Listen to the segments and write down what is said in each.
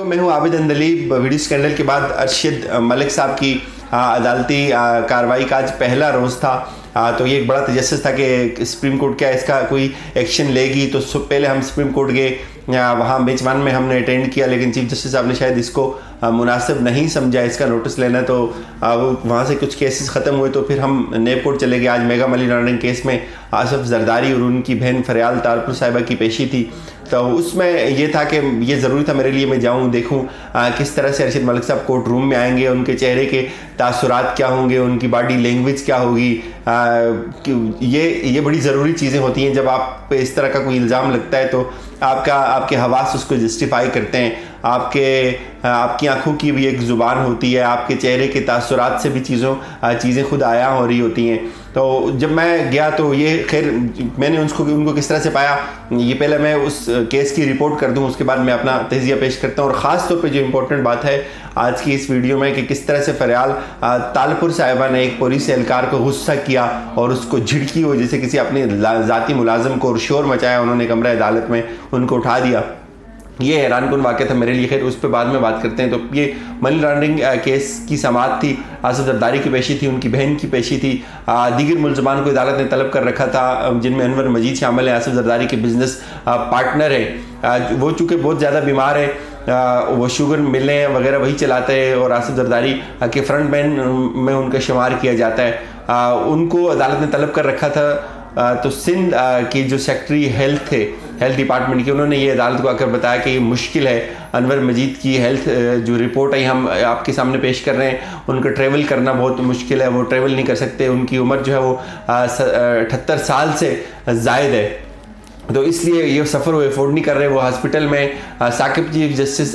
मैं हूँ Abid Andleeb. Video scandal के बाद अरशद मलिक साहब की अदालती कार्रवाई का आज पहला रोज़ था। तो ये एक बड़ा तजस्सुस था कि सुप्रीम कोर्ट क्या इसका कोई एक्शन लेगी। तो पहले हम सुप्रीम कोर्ट गए, वहाँ बेंच 1 में हमने अटेंड किया, लेकिन चीफ जस्टिस साहब ने शायद इसको मुनासिब नहीं समझा इसका नोटिस लेना। तो वो वहाँ से कुछ केसेस ख़त्म हुए तो फिर हम नेब कोर्ट चले गए। आज मेगा मनी लॉन्ड्रिंग केस में आसिफ जरदारी और उनकी बहन फरयाल तालपुर साहिबा की पेशी थी। तो उसमें ये था कि ये ज़रूरी था मेरे लिए मैं जाऊँ देखूँ किस तरह से अरशद मलिक साहब कोर्ट रूम में आएंगे, उनके चेहरे के तासुरात क्या होंगे, उनकी बॉडी लैंग्वेज क्या होगी। ये बड़ी ज़रूरी चीज़ें होती हैं। जब आप पे इस तरह का कोई इल्ज़ाम लगता है तो आपके हवास उसको जस्टिफाई करते हैं। आपकी आंखों की भी एक ज़ुबान होती है, आपके चेहरे के तासुरात से भी चीज़ें खुद आया हो रही होती हैं। तो जब मैं गया तो ये खैर मैंने उनको किस तरह से पाया, ये पहले मैं उस केस की रिपोर्ट कर दूं, उसके बाद मैं अपना तजिया पेश करता हूं। और ख़ास तौर पे जो इम्पोर्टेंट बात है आज की इस वीडियो में कि किस तरह से फरयाल तालपुर साहिबा ने एक पुलिस एहलकार को गुस्सा किया और उसको झिड़की हो जैसे किसी अपने ज़ाती मुलाजिम को, और शोर मचाया उन्होंने कमरा अदालत में, उनको उठा दिया। ये हैरानकुन वाक़या था मेरे लिए। खैर उस पर बाद में बात करते हैं। तो ये मनी लॉन्ड्रिंग केस की समाअत थी, आसिफ जरदारी की पेशी थी, उनकी बहन की पेशी थी। दीगर मुलजमान को अदालत ने तलब कर रखा था, जिनमें अनवर मजीद शामिल है, आसिफ जरदारी के बिजनेस पार्टनर है। वो चूँकि बहुत ज़्यादा बीमार है, वो शुगर मिलें वगैरह वही चलाते हैं और आसिफ जरदारी के फ्रंट मैन में उनका शुमार किया जाता है। उनको अदालत ने तलब कर रखा था। तो सिंध की जो सेक्रेटरी हेल्थ थे, हेल्थ डिपार्टमेंट की, उन्होंने ये अदालत को आकर बताया कि ये मुश्किल है। अनवर मजीद की हेल्थ जो रिपोर्ट है हम आपके सामने पेश कर रहे हैं, उनका ट्रैवल करना बहुत मुश्किल है, वो ट्रैवल नहीं कर सकते, उनकी उम्र जो है वो 78 साल से ज़ायद है। तो इसलिए ये सफ़र वो अफोर्ड नहीं कर रहे। वो हॉस्पिटल में साकिब चीफ जस्टिस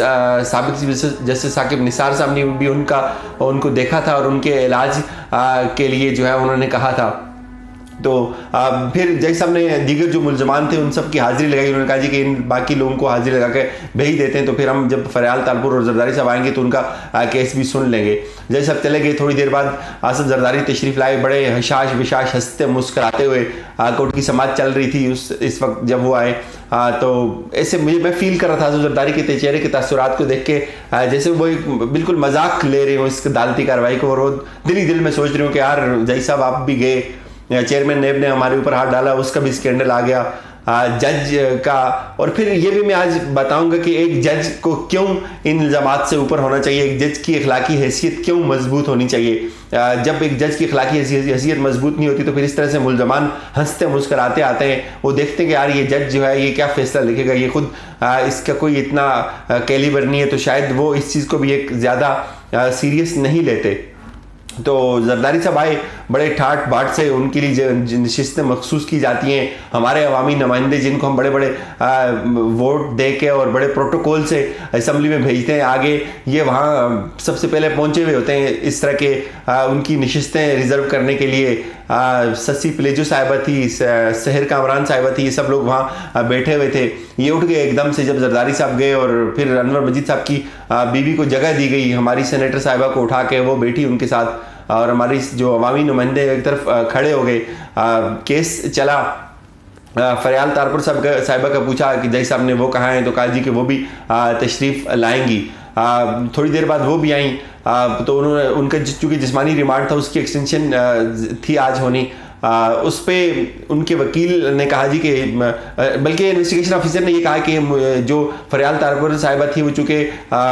साकिब निसार साहब ने भी उनको देखा था और उनके इलाज के लिए जो है उन्होंने कहा था। तो फिर जज साहब ने दीगर जो मुलजमान थे उन सब की हाजिरी लगाई। उन्होंने कहा जी कि इन बाकी लोगों को हाजिरी लगा के भेज देते हैं, तो फिर हम जब फरयाल तालपुर और जरदारी साहब आएंगे तो उनका केस भी सुन लेंगे। जज साहब चले गए। थोड़ी देर बाद आसिफ जरदारी तशरीफ़ लाए, बड़े हशाश विशाश हंसते मुस्कराते हुए। कोर्ट की समाअत चल रही थी इस वक्त जब वो आए। तो ऐसे मैं फील कर रहा था आसिफ जरदारी के चेहरे के तासुरात को देख के, जैसे वो एक बिल्कुल मजाक ले रहे हो इस अदालती कार्रवाई को। और वो दिल ही दिल में सोच रही हूँ कि यार जज साहब आप भी गए, चेयरमैन नेब ने हमारे ऊपर हाथ डाला, उसका भी स्कैंडल आ गया जज का। और फिर ये भी मैं आज बताऊंगा कि एक जज को क्यों इन इल्ज़ामात से ऊपर होना चाहिए, एक जज की अखलाकी हैसियत क्यों मजबूत होनी चाहिए। जब एक जज की अखलाकी हैसियत मजबूत नहीं होती तो फिर इस तरह से मुलजमान हंसते मुस्कराते आते हैं। वो देखते हैं कि यार ये जज जो है ये क्या फैसला लिखेगा, ये खुद इसका कोई इतना कैलिबर नहीं है, तो शायद वो इस चीज़ को भी एक ज़्यादा सीरियस नहीं लेते। तो जरदारी साहब आए, बड़े ठाट बाट से उनके लिए नशिस्तें मखसूस की जाती हैं। हमारे अवामी नुमाइंदे जिनको हम बड़े बड़े वोट दे के और बड़े प्रोटोकॉल से असम्बली में भेजते हैं आगे, ये वहाँ सबसे पहले पहुँचे हुए होते हैं इस तरह के उनकी नशिस्तें रिजर्व करने के लिए। ससी प्लेजो साहिबा थी, सहर कामरान साहिबा थी, ये सब लोग वहाँ बैठे हुए थे। ये उठ गए एकदम से जब जरदारी साहब गए और फिर अनवर मजीद साहब की बीवी को जगह दी गई, हमारी सेनेटर साहिबा को उठा के वो बैठी उनके साथ, और हमारी जो अवामी नुमाइंदे एक तरफ खड़े हो गए। केस चला। फरयाल तालपुर साहिबा का पूछा कि जज साहब ने वो कहा है, तो कहा जी कि वो भी तशरीफ़ लाएंगी। थोड़ी देर बाद वो भी आई। तो उन्होंने उनका चूँकि जिस्मानी रिमांड था उसकी एक्सटेंशन थी आज होनी। उस पर उनके वकील ने कहा जी कि बल्कि इन्वेस्टिगेशन ऑफिसर ने ये कहा कि जो फरयाल तालपुर साहिबा थी वो चूँकि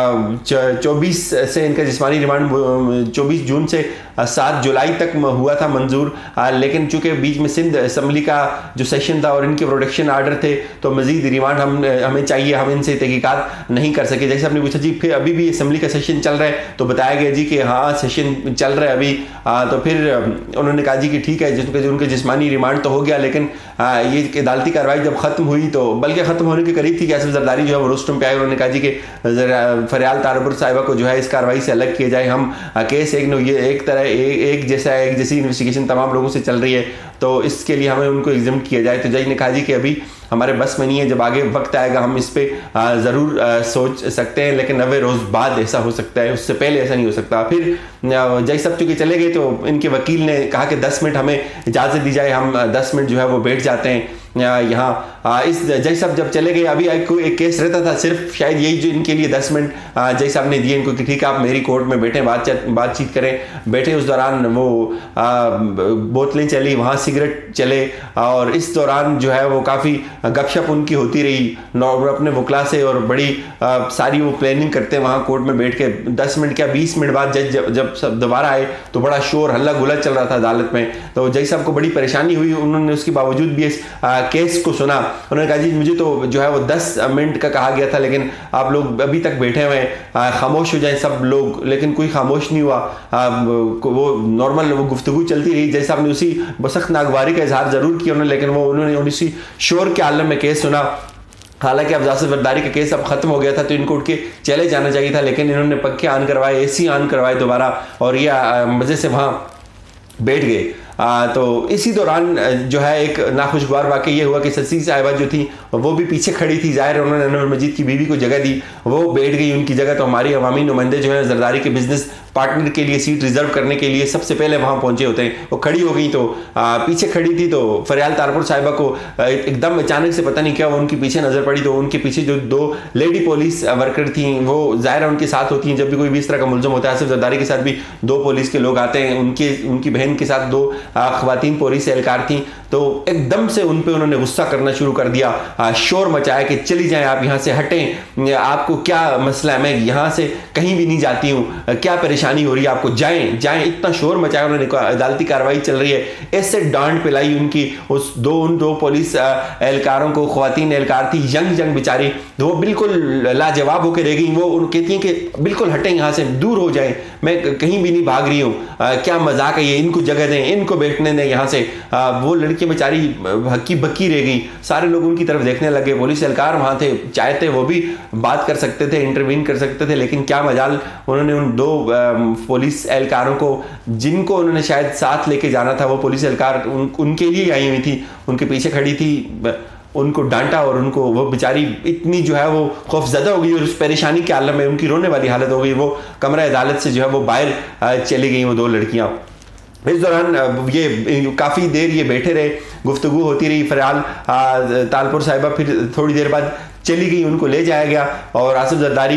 24 से इनका जिस्मानी रिमांड 24 जून से 7 जुलाई तक हुआ था मंजूर, लेकिन चूँकि बीच में सिंध असम्बली का जो सेशन था और इनके प्रोटेक्शन आर्डर थे तो मजीद रिमांड हमें चाहिए, हम इनसे तहकीकात नहीं कर सके। जैसे आपने पूछा जी फिर अभी भी असम्बली का सेशन चल रहा है, तो बताया गया जी कि हाँ सेशन चल रहा है अभी। तो फिर उन्होंने कहा जी कि ठीक है, उनके जिस्मानी रिमांड तो हो गया, लेकिन ये अदालती कार्रवाई जब खत्म हुई तो बल्कि ख़त्म होने के करीब थी कि आसिफ जरदारी जो है वो रोस्टरूम पे आए। उन्होंने कहा जी कि फरयाल तालपुर साहिबा को जो है इस कार्रवाई से अलग किया जाए। हम केस एक जैसी इन्वेस्टिगेशन तमाम लोगों से चल रही है, तो इसके लिए हमें उनको एग्जाम किया जाए। तो जज ने कहा जी कि अभी हमारे बस में नहीं है, जब आगे वक्त आएगा हम इस पर ज़रूर सोच सकते हैं, लेकिन 90 रोज़ बाद ऐसा हो सकता है, उससे पहले ऐसा नहीं हो सकता। फिर जज साहब चूँकि चले गए तो इनके वकील ने कहा कि 10 मिनट हमें इजाज़त दी जाए, हम 10 मिनट जो है वो बैठ जाते हैं यहाँ इस जज साहब जब चले गए, अभी एक केस रहता था सिर्फ शायद यही जो इनके लिए 10 मिनट जज साहब ने दिए इनको कि ठीक है आप मेरी कोर्ट में बैठे बातचीत करें। बैठे उस दौरान वो बोतलें चली, वहाँ सिगरेट चले और इस दौरान जो है वो काफ़ी गपशप उनकी होती रही अपने वकला से और बड़ी सारी वो प्लानिंग करते वहाँ कोर्ट में बैठ के। 10 मिनट क्या 20 मिनट बाद जज जब सब दोबारा आए तो बड़ा शोर हल्ला गुल्ला चल रहा था अदालत में। तो जज साहब को बड़ी परेशानी हुई, उन्होंने उसके बावजूद भी इस केस को सुना। उन्होंने कहा जी मुझे तो जो है वो 10 मिनट का कहा गया था लेकिन आप लोग अभी तक बैठे हुए हैं, खामोश हो जाए सब लोग, लेकिन कोई खामोश नहीं हुआ। वो नॉर्मल वो गुफ्तगू चलती रही। जज साहब ने उसी सख्त नागवारी का इजहार जरूर किया लेकिन उन्होंने उसी शोर के आलम में केस सुना। हालांकि अब आसिफ जरदारी का केस अब खत्म हो गया था तो इनको उठ के चले जाना चाहिए था, लेकिन इन्होंने पंखे ऑन करवाए, AC ऑन करवाए दोबारा और ये मज़े से वहाँ बैठ गए। तो इसी दौरान जो है एक नाखुशगवार वाक़या ये हुआ कि ससी साहिबा जो थी वो भी पीछे खड़ी थी, ज़ाहिर उन्होंने अनवर मजीद की बीवी को जगह दी, वो बैठ गई उनकी जगह। तो हमारी अवामी नुमाइंदे जो है जरदारी के बिजनेस पार्टनर के लिए सीट रिजर्व करने के लिए सबसे पहले वहाँ पहुँचे होते हैं। वो खड़ी हो गई तो पीछे खड़ी थी तो फरियाल तालपुर साहिबा को एकदम अचानक से पता नहीं क्या उनके पीछे नज़र पड़ी। तो उनके पीछे जो 2 लेडी पुलिस वर्कर थी वो ज़ाहिर उनके साथ होती हैं जब भी कोई भी इस तरह का मुलज़म होता है। आसिफ जरदारी के साथ भी 2 पुलिस के लोग आते हैं, उनकी बहन के साथ 2 ख़वातीन पुलिस एहलकार थी। तो एकदम से उन पे उन्होंने गुस्सा करना शुरू कर दिया, शोर मचाया कि चली जाएं आप यहाँ से, हटें, आपको क्या मसला है, मैं यहाँ से कहीं भी नहीं जाती हूँ, क्या परेशानी हो रही है आपको, जाएं जाएं, इतना शोर मचाया उन्होंने। अदालती कार्रवाई चल रही है, ऐसे डांट पिलाई उनकी उन 2 पुलिस एहलकारों को। ख़वातीन एहलकार थी यंग बेचारी, तो वो बिल्कुल लाजवाब होकर रह गई। वो कहती हैं कि बिल्कुल हटें यहाँ से, दूर हो जाएं, मैं कहीं भी नहीं भाग रही हूँ, क्या मजाक है ये, इनको जगह दें, इनको बैठने दें यहाँ से। वो लड़की बेचारी हक्की बक्की रह गई, सारे लोग उनकी तरफ देखने लगे। पुलिस एहलकार वहाँ थे, चाहते वो भी बात कर सकते थे, इंटरवीन कर सकते थे, लेकिन क्या मजाल उन्होंने उन 2 पुलिस एहलकारों को जिनको उन्होंने शायद साथ लेके जाना था, वो पुलिस एहलकार उनके लिए आई हुई थी, उनके पीछे खड़ी थी, उनको डांटा और उनको वो बेचारी इतनी जो है वो खौफजदा हो गई और उस परेशानी के आलम में उनकी रोने वाली हालत हो गई। वो कमरा अदालत से जो है वो बाहर चली गई वो 2 लड़कियाँ। इस दौरान ये काफ़ी देर ये बैठे रहे, गुफ्तगू होती रही। फरयाल तालपुर साहिबा फिर थोड़ी देर बाद चली गई, उनको ले जाया गया और आसिफ जरदारी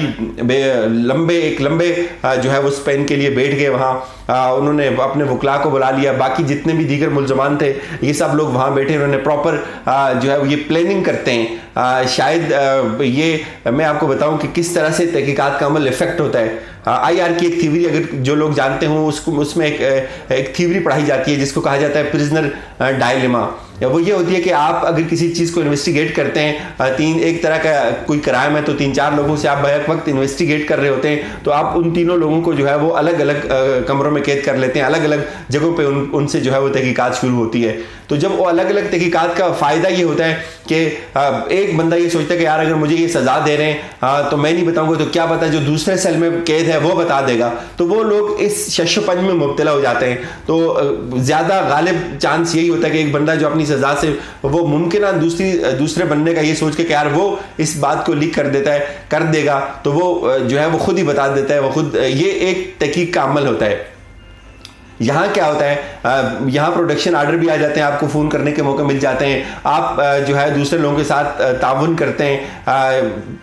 लंबे जो है उस पेन के लिए बैठ गए वहाँ। उन्होंने अपने वकला को बुला लिया, बाकी जितने भी दीगर मुलजमान थे ये सब लोग वहाँ बैठे, उन्होंने प्रॉपर जो है ये प्लानिंग करते हैं। शायद ये मैं आपको बताऊं कि किस तरह से तहकीकात का अमल इफेक्ट होता है। IR की एक थ्योरी अगर जो लोग जानते हो उसमें एक थ्योरी पढ़ाई जाती है जिसको कहा जाता है प्रिजनर डायलेमा। वो ये होती है कि आप अगर किसी चीज़ को इन्वेस्टिगेट करते हैं, एक तरह का कोई क्राइम है तो 3-4 लोगों से आप बैक वक्त इन्वेस्टिगेट कर रहे होते हैं, तो आप उन तीनों लोगों को जो है वो अलग अलग कमरों में कैद कर लेते हैं, अलग अलग जगहों पे उनसे जो है वो तहकीकात शुरू होती है। तो जब वो अलग अलग तहकीकात का फ़ायदा ये होता है कि एक बंदा ये सोचता है कि यार अगर मुझे ये सज़ा दे रहे हैं तो मैं नहीं बताऊंगा तो क्या पता जो दूसरे सेल में कैद है वो बता देगा, तो वो लोग इस शशोपंज में मुब्तला हो जाते हैं। तो ज़्यादा गालिब चांस यही होता है कि एक बंदा जो अपनी सज़ा से वो मुमकिन दूसरे बनने का ये सोच के कि यार वो इस बात को लीक कर देगा, तो वो जो है वो खुद ही बता देता है, वो खुद, ये एक तहकीक का अमल होता है। यहाँ क्या होता है, यहाँ प्रोडक्शन आर्डर भी आ जाते हैं, आपको फ़ोन करने के मौके मिल जाते हैं, आप जो है दूसरे लोगों के साथ ताउन करते हैं।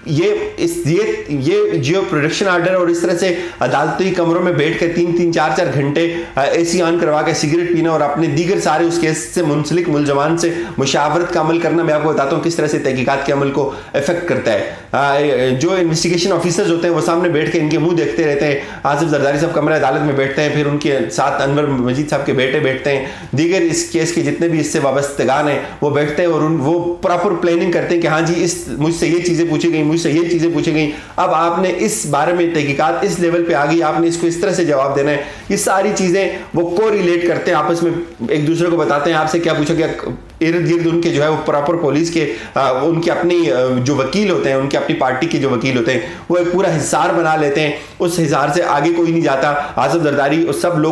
ये जो प्रोडक्शन आर्डर और इस तरह से अदालती कमरों में बैठ कर 3-3, 4-4 घंटे AC ऑन करवा के सिगरेट पीना और अपने दीगर सारे उस केस से मुंसलिक मुलजमान से मुशावरत का अमल करना, मैं आपको बताता हूँ किस तरह से तहकीकात के अमल को इफेक्ट करता है। जो इन्वेस्टिगेशन ऑफिसर्स होते हैं वो सामने बैठ के इनके मुँह देखते रहते हैं। आसिफ जरदारी साहब कमरा अदालत में बैठते हैं, फिर उनके साथ अनवर मजीद साहब के बेटे बैठते हैं, दीगर इस केस के जितने भी इससे वाबस्तगान हैं वो बैठते हैं और वो प्रॉपर प्लानिंग करते हैं कि हाँ जी मुझसे ये चीज़ें पूछी गई, मुझसे ये चीज़ें पूछी गई, अब आपने इस बारे में तहकीकात इस लेवल पे आ गई, आपने इसको इस तरह से जवाब देना है। ये सारी चीज़ें वो को रिलेट करते हैं, आपस में एक दूसरे को बताते हैं आपसे क्या पूछा गया। इर्द गिर्द उनके जो है वो प्रॉपर पुलिस के उनके अपनी जो वकील होते हैं, उनके अपनी पार्टी के जो वकील होते हैं वो एक पूरा हिसार बना लेते हैं, उस हिसार से आगे कोई नहीं जाता। आसिफ जरदारी सब लोग कानों में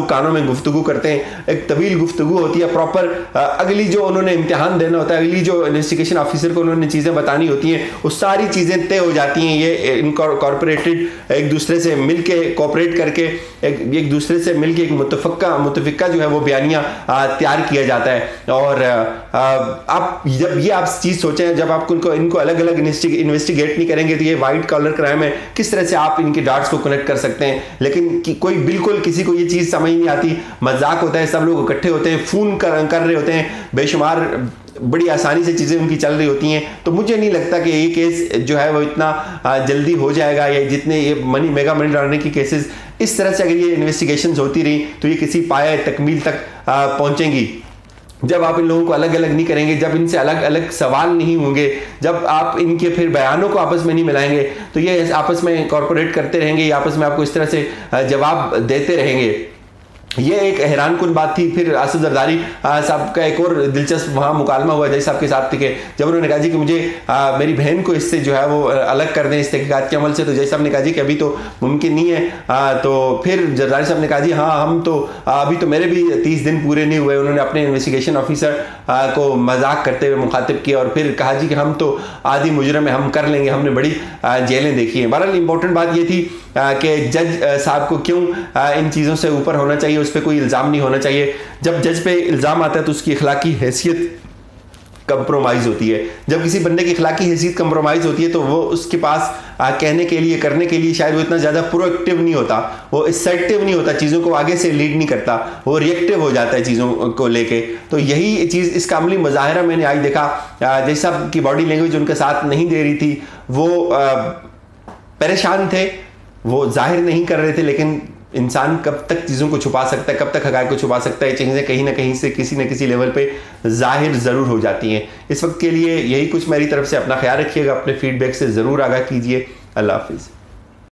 में गुफ्तगू करते हैं, एक तवील गुफ्तगू होती है, प्रॉपर अगली जो उन्होंने इम्तिहान देना होता है, अगली जो इन्वेस्टिगेशन ऑफिसर को उन्होंने चीज़ें बतानी होती हैं, वो सारी चीज़ें तय हो जाती हैं। ये इनकॉर्पोरेटेड एक दूसरे से मिल के कोऑपरेट करके एक दूसरे से मिल के एक मुतफिका जो है वो बयानिया तैयार किया जाता है। और आप जब ये आप चीज़ सोचें, जब आप इनको अलग अलग इन्वेस्टिगेट नहीं करेंगे तो ये वाइट कॉलर क्राइम है, किस तरह से आप इनके डाट्स को कनेक्ट कर सकते हैं। लेकिन कोई बिल्कुल किसी को ये चीज़ समझ नहीं आती, मजाक होता है, सब लोग इकट्ठे होते हैं, फोन कर रहे होते हैं, बेशुमार बड़ी आसानी से चीज़ें उनकी चल रही होती हैं। तो मुझे नहीं लगता कि ये केस जो है वो इतना जल्दी हो जाएगा, या जितने ये मेगा मनी लॉन्ड्रिंग की केसेस इस तरह से अगर ये इन्वेस्टिगेशंस होती रही तो ये किसी पाया तकमील तक पहुंचेंगी। जब आप इन लोगों को अलग अलग नहीं करेंगे, जब इनसे अलग अलग सवाल नहीं होंगे, जब आप इनके फिर बयानों को आपस में नहीं मिलाएंगे, तो ये आपस में कॉर्पोरेट करते रहेंगे, ये आपस में आपको इस तरह से जवाब देते रहेंगे। ये एक हैरान कुन बात थी। फिर आसिफ जरदारी साहब का एक और दिलचस्प वहाँ मुकालमा हुआ जज साहब के साथ थे, जब उन्होंने कहा जी कि मुझे मेरी बहन को इससे जो है वो अलग कर दें इस तहकीकात के अमल से, तो जज साहब ने कहा जी कि अभी तो मुमकिन नहीं है। तो फिर जरदारी साहब ने कहा जी हाँ, हम तो अभी तो मेरे भी 30 दिन पूरे नहीं हुए। उन्होंने अपने इन्वेस्टिगेशन ऑफिसर को मजाक करते हुए मुखातिब किया और फिर कहा जी कि हम तो आदि मुजरम है, हम कर लेंगे, हमने बड़ी जेलें देखी हैं। बहरहाल इंपॉर्टेंट बात ये थी कि जज साहब को क्यों इन चीज़ों से ऊपर होना चाहिए, उस पर कोई इल्ज़ाम नहीं होना चाहिए। जब जज पे इल्ज़ाम आता है तो उसकी अखलाकी हैसियत कंप्रोमाइज़ होती है। जब किसी बंदे की अखलाकी हैसियत कंप्रोमाइज़ होती है तो वो उसके पास कहने के लिए, करने के लिए शायद वो इतना ज़्यादा प्रोएक्टिव नहीं होता, वो असर्टिव नहीं होता, चीज़ों को आगे से लीड नहीं करता, वो रिएक्टिव हो जाता है चीज़ों को लेके। तो यही चीज़ इसका अमली मुजाहरा मैंने आज देखा। जज साहब की बॉडी लैंग्वेज उनके साथ नहीं दे रही थी, वो परेशान थे, वो जाहिर नहीं कर रहे थे। लेकिन इंसान कब तक चीज़ों को छुपा सकता है, कब तक हक़ाइक़ को छुपा सकता है, चीज़ें कहीं ना कहीं से किसी न किसी लेवल पे जाहिर ज़रूर हो जाती हैं। इस वक्त के लिए यही कुछ मेरी तरफ से। अपना ख्याल रखिएगा, अपने फीडबैक से ज़रूर आगाह कीजिए। अल्लाह हाफिज़।